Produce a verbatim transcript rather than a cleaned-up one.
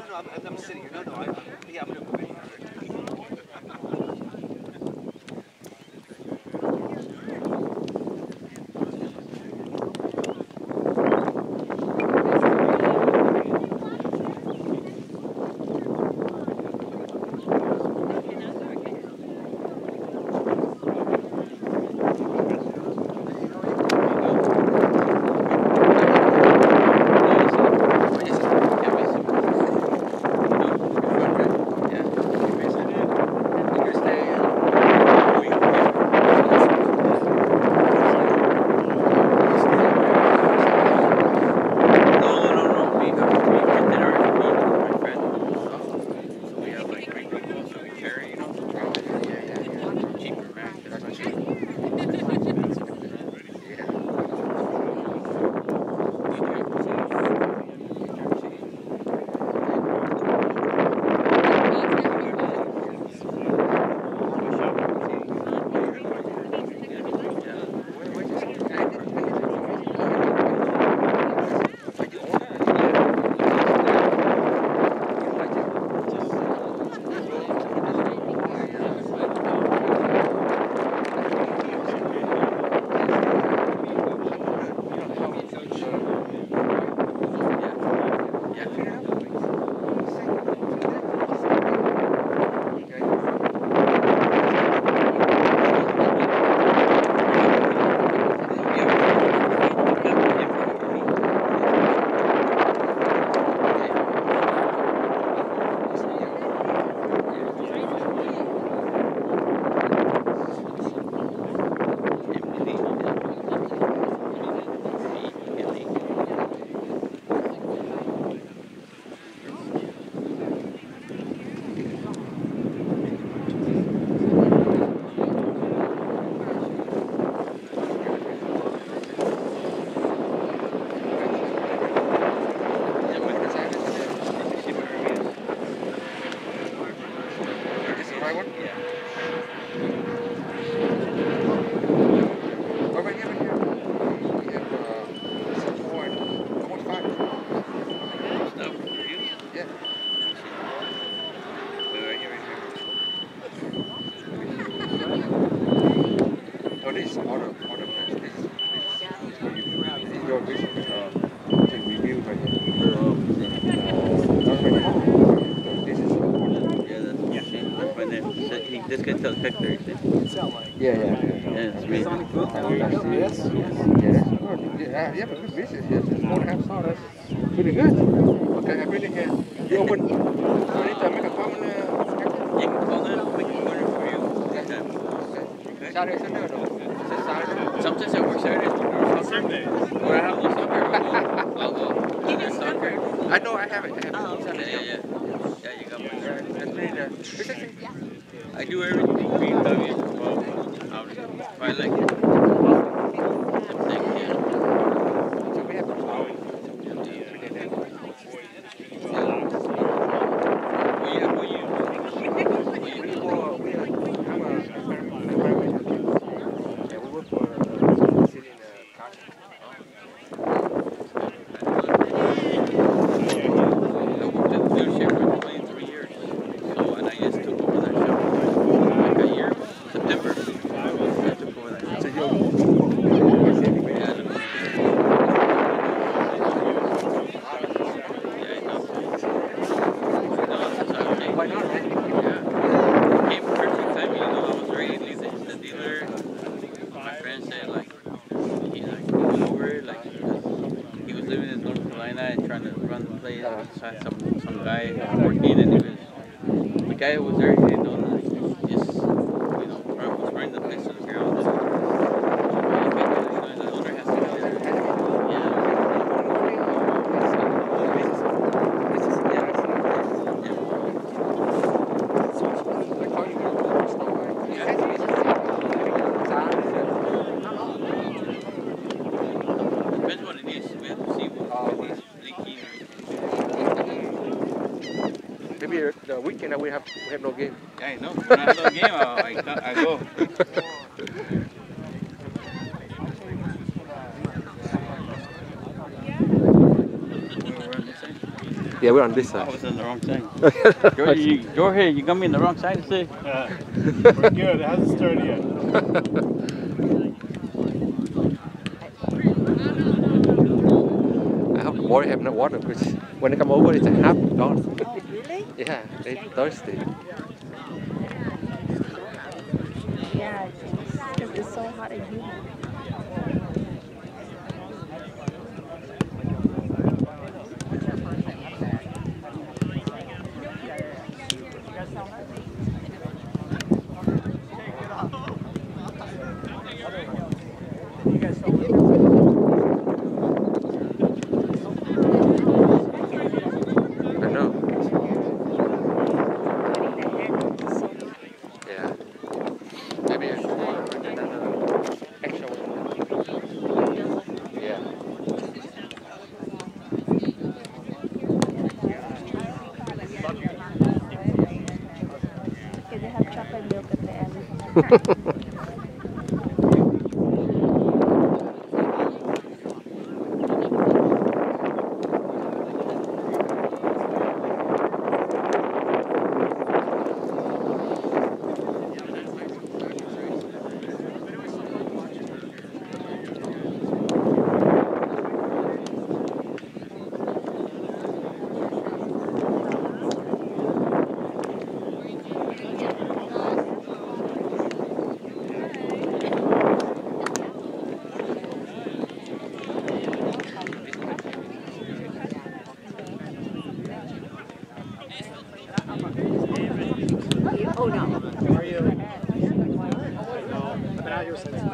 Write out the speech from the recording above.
no, I'm, I'm sitting here. No, no, I, yeah, I'm gonna move it. This guy tells Hector, you see? Yeah, yeah, yeah. Yeah, it's me. Sonic boot, I know that's yes. Yes. Yeah, that's good. Yeah, yeah, but good business. Yes, it's four and a half stars. That's pretty good. Okay, I really can. You open. I need to make a comment. Uh, you can call them. We can order for you. Okay. Okay. Okay. Saturday, Sunday, or no? Just Saturday. Sometimes I work Saturdays. Sunday. Or I have no soccer. I'll go. I'll go. You need soccer? I know. I have it. I have it. Oh, okay. Yeah, yeah, yeah. Yeah, you got one. That's pretty there. I do everything for you, W. Well, I'll, if I like it. Thank you. So we have a power. Yeah. Well, yeah, well, you. We work. We are. I'm a environmental. Yeah, we work for a city in the country. I worked at the dealership for twenty-three years. So, and I just took over that shop. Like a year, September. I took over that shop. So you're. Yeah, no. Yeah, I know. No, that's how I changed. Why not, right? Yeah. Came perfect time, you know, I was ready to leave the, the dealer. My friend said, like, he like he went over, like, he was living in North Carolina and trying to run the place. Uh, some some guy working, and he was the guy who was there. He didn't know, like, just you know, was running the place to the ground. And, the owner has to go there. Yeah. Depends what it is. We have to see what it is leaking. Maybe the weekend we have we have no game. Yeah, I know. When I have no game, I, I, I go. We're on this side. Yeah, we're on this I side. was on the wrong side. George, you, Jorge, you got me on the wrong side today. Uh, we're good. It hasn't started yet. I hope the boy have no water because when they come over, it's a half gone. Oh, really? Yeah, they're thirsty. Yeah, because it's so hot and humid. I know. Yeah. Maybe a water and another extra one. Yeah. Okay, they have chocolate milk at the end. How are you? I've been out here since